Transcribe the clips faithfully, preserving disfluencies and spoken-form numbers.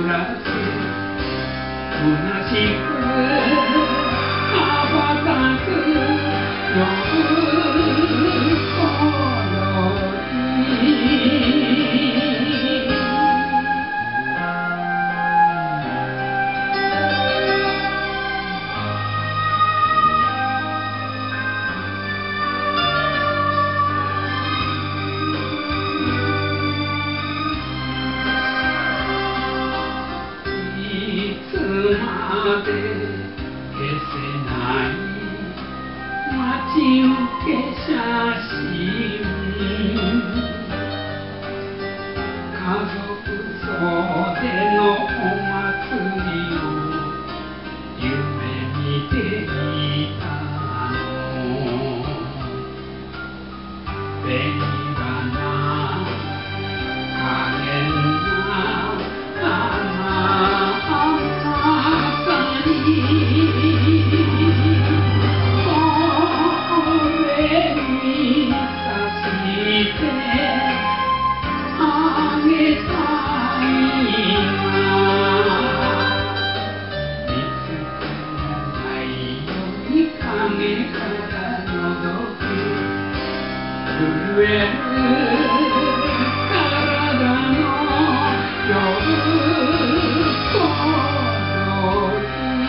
らせ虚しく羽ばたく夜まで消せない待ち受け写真家族総出のお祭りを夢見ていたの紅花可憐な震える体の夜こ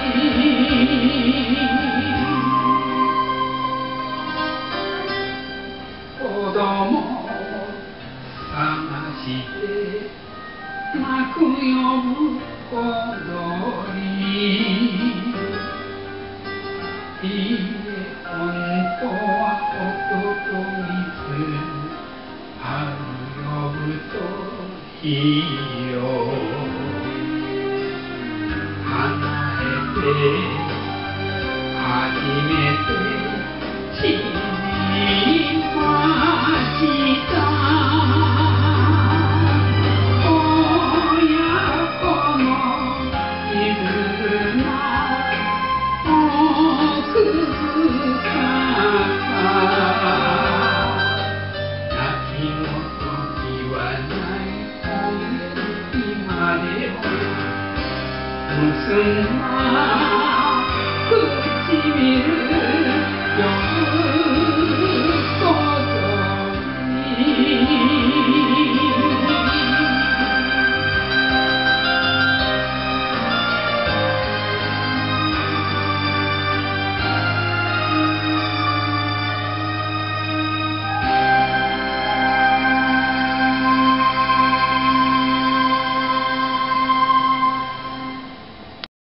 子供を探して泣く呼ぶ小鳥いいえ本当は男水春呼ぶといいよ離れて初めて知りました親子の絆奥深さ泣きの時はない褒める今では結んだ唇